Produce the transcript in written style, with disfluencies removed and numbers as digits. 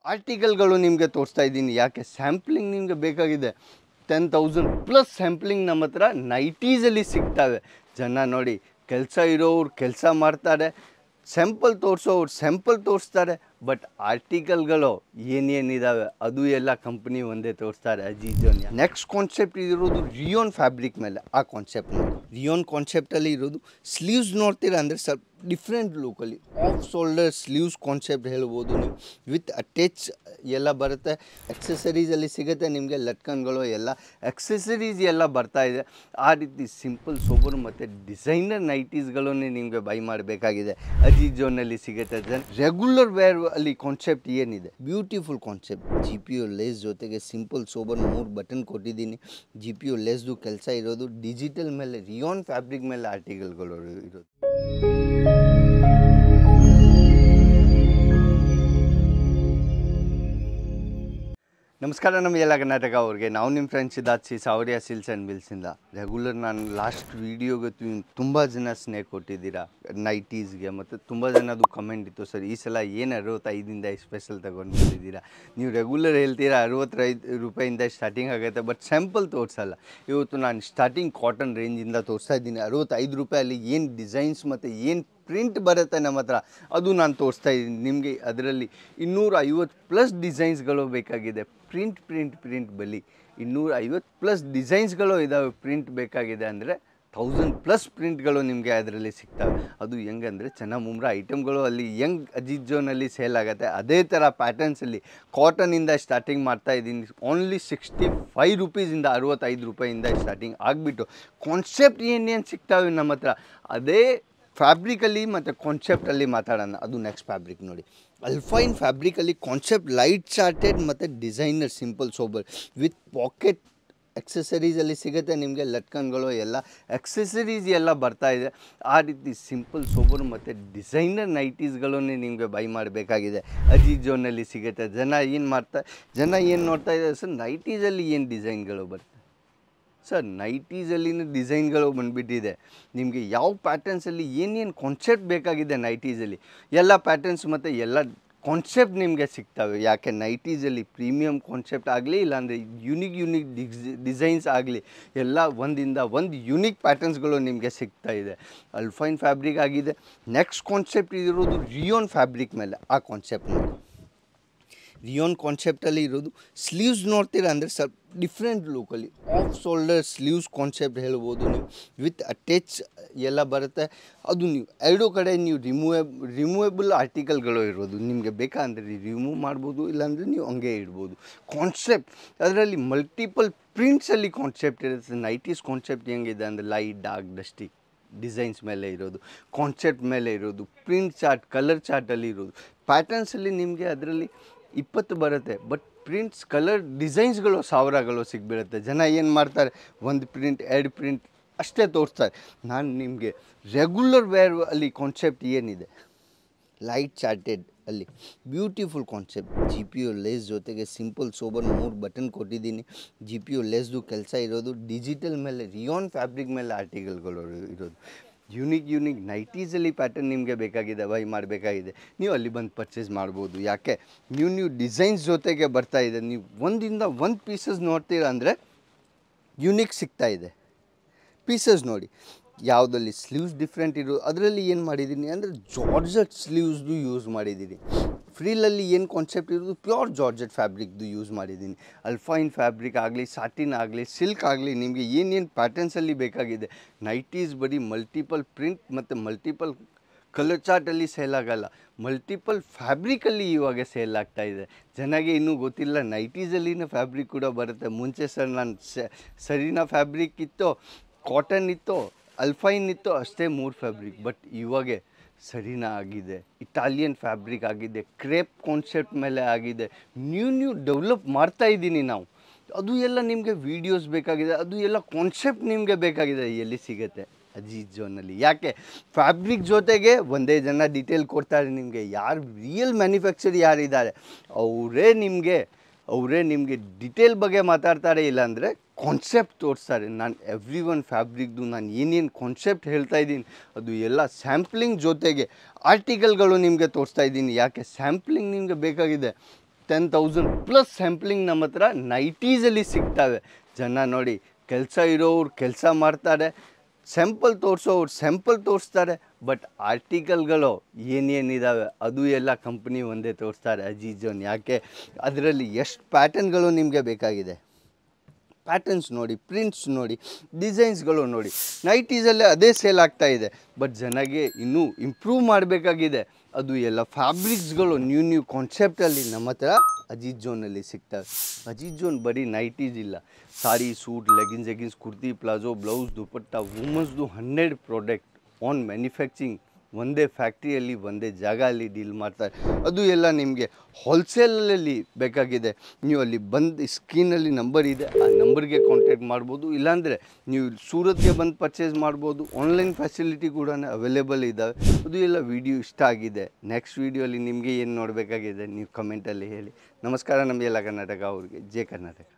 ಆರ್ಟಿಕಲ್ಗಳು ನಿಮಗೆ ತೋರಿಸ್ತಾ ಇದ್ದೀನಿ. ಯಾಕೆ ಸ್ಯಾಂಪ್ಲಿಂಗ್ ನಿಮಗೆ ಬೇಕಾಗಿದೆ. 10,000 ಪ್ಲಸ್ ಸ್ಯಾಂಪ್ಲಿಂಗ್ ನಮ್ಮ ಹತ್ರ ನೈಟೀಸಲ್ಲಿ ಸಿಗ್ತವೆ. ಜನ ನೋಡಿ, ಕೆಲಸ ಇರೋರು ಕೆಲಸ ಮಾಡ್ತಾರೆ, ಸ್ಯಾಂಪಲ್ ತೋರಿಸೋರು ಸ್ಯಾಂಪಲ್ ತೋರಿಸ್ತಾರೆ. ಬಟ್ ಆರ್ಟಿಕಲ್ಗಳು ಏನೇನಿದ್ದಾವೆ ಅದು ಎಲ್ಲ ಕಂಪ್ನಿ ಒಂದೇ ತೋರಿಸ್ತಾರೆ. ಅಜೀಜೋನ್ ನೆಕ್ಸ್ಟ್ ಕಾನ್ಸೆಪ್ಟ್ ಇರೋದು ರಿಯೋನ್ ಫ್ಯಾಬ್ರಿಕ್ ಮೇಲೆ. ಆ ಕಾನ್ಸೆಪ್ಟ್ ನೋಡಿ, ರಿಯೋನ್ ಕಾನ್ಸೆಪ್ಟಲ್ಲಿ ಇರೋದು ಸ್ಲೀವ್ಸ್ ನೋಡ್ತೀರಾ ಅಂದರೆ ಸ್ವಲ್ಪ ಡಿಫ್ರೆಂಟ್ ಲುಕಲ್ಲಿ ಆಫ್ ಶೋಲ್ಡರ್ ಸ್ಲೀವ್ಸ್ ಕಾನ್ಸೆಪ್ಟ್ ಹೇಳ್ಬೋದು ನೀವು. ವಿತ್ ಅಟ್ಯಾಚ್ ಎಲ್ಲ ಬರುತ್ತೆ, ಎಕ್ಸೆಸರೀಸಲ್ಲಿ ಸಿಗುತ್ತೆ ನಿಮಗೆ, ಲಟ್ಕನ್ಗಳು ಎಲ್ಲ ಎಕ್ಸೆಸರೀಸ್ ಎಲ್ಲ ಬರ್ತಾ ಇದೆ. ಆ ರೀತಿ ಸಿಂಪಲ್ ಸೋಬರ್ ಮತ್ತು ಡಿಸೈನರ್ ನೈಟೀಸ್ಗಳನ್ನೇ ನಿಮಗೆ ಬೈ ಮಾಡಬೇಕಾಗಿದೆ. ಅಜೀಜೋನಲ್ಲಿ ಸಿಗುತ್ತೆ. ರೆಗ್ಯುಲರ್ ವೇರ್ ಅಲ್ಲಿ ಕಾನ್ಸೆಪ್ಟ್ ಏನಿದೆ, ಬ್ಯೂಟಿಫುಲ್ ಕಾನ್ಸೆಪ್ಟ್. GPO ಲೇಸ್ ಜೊತೆಗೆ ಸಿಂಪಲ್ ಸೋಬರ್ 3 ಬಟನ್ ಕೊಟ್ಟಿದ್ದೀನಿ. GPO ಲೇಸ್ದು ಕೆಲಸ ಇರೋದು ಡಿಜಿಟಲ್ ಮೇಲೆ, ರಿಯೋನ್ ಫ್ಯಾಬ್ರಿಕ್ ಮೇಲೆ ಆರ್ಟಿಕಲ್ಗಳು ಇರೋದು. ನಮಸ್ಕಾರ ನಮ್ಮ ಎಲ್ಲ ಕರ್ನಾಟಕ ಅವ್ರಿಗೆ. ನಾವು ನಿಮ್ಮ ಫ್ರೆಂಡ್ಸ್ ಸಿದ್ಧಾರ್ಥ್ ಸಾವರಿಯ ಸಿಲ್ಸ್ ಆ್ಯಂಡ್ ಬಿಲ್ಸಿಂದ. ರೆಗ್ಯುಲರ್ ನಾನು ಲಾಸ್ಟ್ ವೀಡಿಯೋಗೆ ತುಂಬ ಜನ ಸ್ನೇಹ ಕೊಟ್ಟಿದ್ದೀರಾ ನೈಟೀಸ್ಗೆ, ಮತ್ತು ತುಂಬ ಜನದು ಕಮೆಂಟ್ ಇತ್ತು, ಸರ್ ಈ ಸಲ ಏನು 65ಇಂದ ಸ್ಪೆಷಲ್ ತೊಗೊಂಡು ಬಂದಿದ್ದೀರಾ. ನೀವು ರೆಗ್ಯುಲರ್ ಹೇಳ್ತೀರಾ 65 ರೂಪಾಯಿಂದ ಸ್ಟಾರ್ಟಿಂಗ್ ಆಗುತ್ತೆ, ಬಟ್ ಸ್ಯಾಂಪಲ್ ತೋರಿಸಲ್ಲ. ಇವತ್ತು ನಾನು ಸ್ಟಾರ್ಟಿಂಗ್ ಕಾಟನ್ ರೇಂಜಿಂದ ತೋರಿಸ್ತಾ ಇದ್ದೀನಿ. 65 ರೂಪಾಯಲ್ಲಿ ಏನು ಡಿಸೈನ್ಸ್ ಮತ್ತು ಏನು ಪ್ರಿಂಟ್ ಬರುತ್ತೆ ನಮ್ಮ ಹತ್ರ ಅದು ನಾನು ತೋರಿಸ್ತಾ ಇದ್ದೀನಿ ನಿಮಗೆ. ಅದರಲ್ಲಿ 250+ ಡಿಸೈನ್ಸ್ಗಳು ಬೇಕಾಗಿದೆ. ಪ್ರಿಂಟ್ ಬಲಿ 250+ ಡಿಸೈನ್ಸ್ಗಳು ಇದ್ದಾವೆ. ಪ್ರಿಂಟ್ ಬೇಕಾಗಿದೆ ಅಂದರೆ 1000+ ಪ್ರಿಂಟ್ಗಳು ನಿಮಗೆ ಅದರಲ್ಲಿ ಸಿಗ್ತವೆ. ಅದು ಹೆಂಗಂದರೆ ಚೆನ್ನ ಐಟಮ್ಗಳು ಅಲ್ಲಿ ಹೆಂಗ್ ಅಜೀಜೋನಲ್ಲಿ ಸೇಲ್ ಆಗುತ್ತೆ ಅದೇ ಥರ ಪ್ಯಾಟರ್ನ್ಸಲ್ಲಿ ಕಾಟನಿಂದ ಸ್ಟಾರ್ಟಿಂಗ್ ಮಾಡ್ತಾ ಇದ್ದೀನಿ. ಓನ್ಲಿ 65 ರೂಪೀಸಿಂದ 65 ರೂಪಾಯಿಂದ ಸ್ಟಾರ್ಟಿಂಗ್ ಆಗಿಬಿಟ್ಟು ಕಾನ್ಸೆಪ್ಟ್ ಏನೇನು ಸಿಗ್ತವೆ ನಮ್ಮ ಹತ್ರ ಅದೇ ಫ್ಯಾಬ್ರಿಕಲ್ಲಿ ಮತ್ತು ಕಾನ್ಸೆಪ್ಟಲ್ಲಿ ಮಾತಾಡೋಣ. ಅದು ನೆಕ್ಸ್ಟ್ ಫ್ಯಾಬ್ರಿಕ್ ನೋಡಿ, ಅಲ್ಫೈನ್ ಫ್ಯಾಬ್ರಿಕಲ್ಲಿ ಕಾನ್ಸೆಪ್ಟ್ ಲೈಟ್ ಚಾರ್ಟೆಡ್ ಮತ್ತು designer simple sober with pocket ಎಕ್ಸೆಸರೀಸಲ್ಲಿ ಸಿಗುತ್ತೆ ನಿಮಗೆ. ಲಟ್ಕನ್ಗಳು ಎಲ್ಲ ಎಕ್ಸೆಸರೀಸ್ ಎಲ್ಲ ಬರ್ತಾ ಇದೆ. ಆ ರೀತಿ ಸಿಂಪಲ್ ಸೋಬರ್ ಮತ್ತು ಡಿಸೈನರ್ ನೈಟೀಸ್ಗಳನ್ನೇ ನಿಮಗೆ ಬೈ ಮಾಡಬೇಕಾಗಿದೆ. ಅಜೀಜೋನಲ್ಲಿ ಸಿಗುತ್ತೆ. ಜನ ಏನು ನೋಡ್ತಾ ಇದ್ದಾರೆ, ಸರ್ ನೈಟೀಸಲ್ಲಿ ಏನು ಡಿಸೈನ್ಗಳು ಬರ್ತದೆ. ಸರ್ ನೈಟೀಸಲ್ಲಿನ ಡಿಸೈನ್ಗಳು ಬಂದುಬಿಟ್ಟಿದೆ. ನಿಮಗೆ ಯಾವ ಪ್ಯಾಟರ್ನ್ಸಲ್ಲಿ ಏನೇನು ಕಾನ್ಸೆಪ್ಟ್ ಬೇಕಾಗಿದೆ ನೈಟೀಸಲ್ಲಿ ಎಲ್ಲ ಪ್ಯಾಟರ್ನ್ಸ್ ಮತ್ತು ಎಲ್ಲ ಕಾನ್ಸೆಪ್ಟ್ ನಿಮಗೆ ಸಿಗ್ತವೆ. ಯಾಕೆ ನೈಟೀಸಲ್ಲಿ ಪ್ರೀಮಿಯಮ್ ಕಾನ್ಸೆಪ್ಟ್ ಆಗಲಿ, ಇಲ್ಲಾಂದರೆ ಯುನಿಕ್ ಡಿಸೈನ್ಸ್ ಆಗಲಿ, ಎಲ್ಲ ಒಂದಿಂದ ಒಂದು ಯುನಿಕ್ ಪ್ಯಾಟರ್ನ್ಸ್ಗಳು ನಿಮಗೆ ಸಿಗ್ತಾ ಇದೆ. ಅಲ್ಫೈನ್ ಫ್ಯಾಬ್ರಿಕ್ ಆಗಿದೆ. ನೆಕ್ಸ್ಟ್ ಕಾನ್ಸೆಪ್ಟ್ ಇರೋದು ರಿಯೋನ್ ಫ್ಯಾಬ್ರಿಕ್ ಮೇಲೆ. ಆ ಕಾನ್ಸೆಪ್ಟ್ ನೋಡಿ, ರಿಯೋನ್ ಕಾನ್ಸೆಪ್ಟಲ್ಲಿ ಇರೋದು ಸ್ಲೀವ್ಸ್ ನೋಡ್ತೀರಾ ಅಂದರೆ ಸ್ವಲ್ಪ ಡಿಫ್ರೆಂಟ್ ಲುಕಲ್ಲಿ ಆಫ್ ಶೋಲ್ಡರ್ ಸ್ಲೀವ್ಸ್ ಕಾನ್ಸೆಪ್ಟ್ ಹೇಳ್ಬೋದು ನೀವು. ವಿತ್ ಅಟ್ಯಾಚ್ ಎಲ್ಲ ಬರುತ್ತೆ. ಅದು ನೀವು ಎರಡೂ ಕಡೆ ನೀವು ರಿಮೂವೇಬಲ್ ಆರ್ಟಿಕಲ್ಗಳು ಇರೋದು. ನಿಮಗೆ ಬೇಕಾ ಅಂದರೆ ರಿಮೂವ್ ಮಾಡ್ಬೋದು, ಇಲ್ಲಾಂದರೆ ನೀವು ಹಂಗೆ ಇಡ್ಬೋದು. ಕಾನ್ಸೆಪ್ಟ್ ಅದರಲ್ಲಿ ಮಲ್ಟಿಪಲ್ ಪ್ರಿಂಟ್ಸಲ್ಲಿ ಕಾನ್ಸೆಪ್ಟ್ ಇರುತ್ತೆ. ನೈಟೀಸ್ ಕಾನ್ಸೆಪ್ಟ್ ಹೆಂಗಿದೆ ಅಂದರೆ ಲೈಟ್ ಡಾರ್ಕ್ ಡಸ್ಟಿ ಡಿಸೈನ್ಸ್ ಮೇಲೆ ಇರೋದು, ಕಾನ್ಸೆಪ್ಟ್ ಮೇಲೆ ಇರೋದು, ಪ್ರಿಂಟ್ ಚಾರ್ಟ್ ಕಲರ್ ಚಾರ್ಟಲ್ಲಿ ಇರೋದು. ಪ್ಯಾಟರ್ನ್ಸಲ್ಲಿ ನಿಮಗೆ ಅದರಲ್ಲಿ 20 ಬರುತ್ತೆ, ಬಟ್ ಪ್ರಿಂಟ್ಸ್ ಕಲರ್ ಡಿಸೈನ್ಸ್ಗಳು ಸಾವಿರಗಳು ಸಿಗ್ಬಿಡುತ್ತೆ. ಜನ ಏನು ಮಾಡ್ತಾರೆ, 1 ಪ್ರಿಂಟ್ 2 ಪ್ರಿಂಟ್ ಅಷ್ಟೇ ತೋರಿಸ್ತಾರೆ. ನಾನು ನಿಮಗೆ ರೆಗ್ಯುಲರ್ ವೇರ್ ಅಲ್ಲಿ ಕಾನ್ಸೆಪ್ಟ್ ಏನಿದೆ, ಲೈಟ್ ಚಾರ್ಟೆಡ್ ಅಲ್ಲಿ ಬ್ಯೂಟಿಫುಲ್ ಕಾನ್ಸೆಪ್ಟ್. GPO ಲೇಸ್ ಜೊತೆಗೆ ಸಿಂಪಲ್ ಸೋಬರ್ 3 ಬಟನ್ ಕೊಟ್ಟಿದ್ದೀನಿ. GPO ಲೇಸ್ದು ಕೆಲಸ ಇರೋದು ಡಿಜಿಟಲ್ ಮೇಲೆ, ರಿಯೋನ್ ಫ್ಯಾಬ್ರಿಕ್ ಮೇಲೆ ಆರ್ಟಿಕಲ್ಗಳು ಇರೋದು. ಯುನಿಕ್ ನೈಟೀಸಲ್ಲಿ ಪ್ಯಾಟರ್ನ್ ನಿಮಗೆ ಬೇಕಾಗಿದೆ, ಬೈ ಮಾಡಬೇಕಾಗಿದೆ, ನೀವು ಅಲ್ಲಿ ಬಂದು ಪರ್ಚೇಸ್ ಮಾಡ್ಬೋದು. ಯಾಕೆ ನ್ಯೂ ಡಿಸೈನ್ಸ್ ಜೊತೆಗೆ ಬರ್ತಾ ಇದೆ. ನೀವು ಒಂದಿಂದ ಒಂದು ಪೀಸಸ್ ನೋಡ್ತೀರಾ ಅಂದರೆ ಯುನಿಕ್ ಸಿಗ್ತಾ ಇದೆ. ಪೀಸಸ್ ನೋಡಿ, ಯಾವುದಲ್ಲಿ ಸ್ಲೀವ್ಸ್ ಡಿಫ್ರೆಂಟ್ ಇರೋದು, ಅದರಲ್ಲಿ ಏನು ಮಾಡಿದ್ದೀನಿ ಅಂದರೆ ಜಾರ್ಜೆಟ್ ಸ್ಲೀವ್ಸ್ದು ಯೂಸ್ ಮಾಡಿದ್ದೀನಿ. ಫ್ರೀಲಲ್ಲಿ ಏನು ಕಾನ್ಸೆಪ್ಟ್ ಇರೋದು ಪ್ಯೂರ್ ಜಾರ್ಜೆಟ್ ಫ್ಯಾಬ್ರಿಕ್ದು ಯೂಸ್ ಮಾಡಿದ್ದೀನಿ. ಅಲ್ಫೈನ್ ಫ್ಯಾಬ್ರಿಕ್ ಆಗಲಿ, ಸಾಟಿನ್ ಆಗಲಿ, ಸಿಲ್ಕ್ ಆಗಲಿ, ನಿಮಗೆ ಏನೇನು ಪ್ಯಾಟರ್ನ್ಸಲ್ಲಿ ಬೇಕಾಗಿದೆ. ನೈಟೀಸ್ ಬರೀ ಮಲ್ಟಿಪಲ್ ಪ್ರಿಂಟ್ ಮತ್ತು ಮಲ್ಟಿಪಲ್ ಕಲರ್ ಚಾರ್ಟಲ್ಲಿ ಸೇಲ್ ಆಗೋಲ್ಲ, ಮಲ್ಟಿಪಲ್ ಫ್ಯಾಬ್ರಿಕಲ್ಲಿ ಇವಾಗ ಸೇಲ್ ಆಗ್ತಾಯಿದೆ. ಜನಗೆ ಇನ್ನೂ ಗೊತ್ತಿಲ್ಲ ನೈಟೀಸಲ್ಲಿನ ಫ್ಯಾಬ್ರಿಕ್ ಕೂಡ ಬರುತ್ತೆ. ಮುಂಚೆ ಸರ್ ನಾನು ಸರಿನಾ ಫ್ಯಾಬ್ರಿಕ್ ಇತ್ತು, ಕಾಟನ್ ಇತ್ತು, ಅಲ್ಫೈನ್ ಇತ್ತು, ಅಷ್ಟೇ 3 ಫ್ಯಾಬ್ರಿಕ್. ಬಟ್ ಇವಾಗೆ ಸರಿನಾ ಆಗಿದೆ, ಇಟಾಲಿಯನ್ ಫ್ಯಾಬ್ರಿಕ್ ಆಗಿದೆ, ಕ್ರೇಪ್ ಕಾನ್ಸೆಪ್ಟ್ ಮೇಲೆ ಆಗಿದೆ. ನ್ಯೂ ಡೆವಲಪ್ ಮಾಡ್ತಾ ಇದ್ದೀನಿ ನಾವು. ಅದು ಎಲ್ಲ ನಿಮಗೆ ವೀಡಿಯೋಸ್ ಬೇಕಾಗಿದೆ, ಅದು ಎಲ್ಲ ಕಾನ್ಸೆಪ್ಟ್ ನಿಮಗೆ ಬೇಕಾಗಿದೆ. ಎಲ್ಲಿ ಸಿಗುತ್ತೆ, ಅಜೀಜೋನಲ್ಲಿ. ಯಾಕೆ ಫ್ಯಾಬ್ರಿಕ್ ಜೊತೆಗೆ ಒಂದೇ ಜನ ಡೀಟೇಲ್ ಕೊಡ್ತಾರೆ ನಿಮಗೆ. ಯಾರು ರಿಯಲ್ ಮ್ಯಾನುಫ್ಯಾಕ್ಚರ್ ಯಾರಿದ್ದಾರೆ ಅವರೇ ನಿಮಗೆ ಡಿಟೇಲ್ ಬಗ್ಗೆ ಮಾತಾಡ್ತಾರೆ, ಇಲ್ಲಾಂದರೆ ಕಾನ್ಸೆಪ್ಟ್ ತೋರಿಸ್ತಾರೆ. ನಾನು ಎವ್ರಿ ಒನ್ ಫ್ಯಾಬ್ರಿಕ್ದು ನಾನು ಏನೇನು ಕಾನ್ಸೆಪ್ಟ್ ಹೇಳ್ತಾ ಇದ್ದೀನಿ ಅದು ಎಲ್ಲ ಸ್ಯಾಂಪ್ಲಿಂಗ್ ಜೊತೆಗೆ ಆರ್ಟಿಕಲ್ಗಳು ನಿಮಗೆ ತೋರಿಸ್ತಾ ಇದ್ದೀನಿ. ಯಾಕೆ ಸ್ಯಾಂಪ್ಲಿಂಗ್ ನಿಮಗೆ ಬೇಕಾಗಿದೆ. 10,000+ ಸ್ಯಾಂಪ್ಲಿಂಗ್ ನಮ್ಮ ಹತ್ರ ನೈಟೀಸಲ್ಲಿ ಸಿಗ್ತವೆ. ಜನ ನೋಡಿ, ಕೆಲಸ ಇರೋರು ಕೆಲಸ ಮಾಡ್ತಾರೆ, ಸ್ಯಾಂಪಲ್ ತೋರಿಸೋರು ಸ್ಯಾಂಪಲ್ ತೋರಿಸ್ತಾರೆ, ಬಟ್ ಆರ್ಟಿಕಲ್ಗಳು ಏನೇನಿದ್ದಾವೆ ಅದು ಎಲ್ಲ ಕಂಪ್ನಿ ಒಂದೇ ತೋರಿಸ್ತಾರೆ, ಅಜೀಜೋನ್. ಯಾಕೆ? ಅದರಲ್ಲಿ ಎಷ್ಟು ಪ್ಯಾಟರ್ನ್ಗಳು ನಿಮಗೆ ಬೇಕಾಗಿದೆ, ಪ್ಯಾಟರ್ನ್ಸ್ ನೋಡಿ, ಪ್ರಿಂಟ್ಸ್ ನೋಡಿ, ಡಿಸೈನ್ಸ್ಗಳು ನೋಡಿ. ನೈಟೀಸಲ್ಲೇ ಅದೇ ಸೇಲ್ ಆಗ್ತಾ ಇದೆ, ಬಟ್ ಜನಗೆ ಇನ್ನೂ ಇಂಪ್ರೂವ್ ಮಾಡಬೇಕಾಗಿದೆ. ಅದು ಎಲ್ಲ ಫ್ಯಾಬ್ರಿಕ್ಸ್ಗಳು ನ್ಯೂ ಕಾನ್ಸೆಪ್ಟಲ್ಲಿ ನಮ್ಮ ಹತ್ರ ಅಜೀಜ್ ಝೋನಲ್ಲಿ ಸಿಗ್ತವೆ. ಅಜೀಜ್ ಝೋನ್ ಬರೀ ನೈಟೀಸ್ ಇಲ್ಲ, sari, suit, leggings, kurti, palazzo, blouse, dupatta, ವುಮೆನ್ಸ್ದು 100 ಪ್ರಾಡಕ್ಟ್ ಆನ್ ಮ್ಯಾನುಫ್ಯಾಕ್ಚರಿಂಗ್ ಒಂದೇ ಫ್ಯಾಕ್ಟ್ರಿಯಲ್ಲಿ ಒಂದೇ ಜಾಗ ಅಲ್ಲಿ ಡೀಲ್ ಮಾಡ್ತಾರೆ. ಅದು ಎಲ್ಲ ನಿಮಗೆ ಹೋಲ್ಸೇಲಲ್ಲಿ ಬೇಕಾಗಿದೆ, ನೀವು ಅಲ್ಲಿ ಬಂದು ಸ್ಕ್ರೀನಲ್ಲಿ ನಂಬರ್ ಇದೆ, ಆ ನಂಬರ್ಗೆ ಕಾಂಟ್ಯಾಕ್ಟ್ ಮಾಡ್ಬೋದು. ಇಲ್ಲಾಂದರೆ ನೀವು ಸೂರತ್ಗೆ ಬಂದು ಪರ್ಚೇಸ್ ಮಾಡ್ಬೋದು. ಆನ್ಲೈನ್ ಫೆಸಿಲಿಟಿ ಕೂಡ ಅವೈಲೇಬಲ್ ಇದ್ದಾವೆ. ಅದು ಎಲ್ಲ ವಿಡಿಯೋ ಇಷ್ಟ ಆಗಿದೆ, ನೆಕ್ಸ್ಟ್ ವಿಡಿಯೋಲಿ ನಿಮಗೆ ಏನು ನೋಡಬೇಕಾಗಿದೆ ನೀವು ಕಮೆಂಟಲ್ಲಿ ಹೇಳಿ. ನಮಸ್ಕಾರ. ನಮ್ಮ ಎಲ್ಲ ಕರ್ನಾಟಕ ಅವ್ರಿಗೆ, ಜೈ ಕರ್ನಾಟಕ.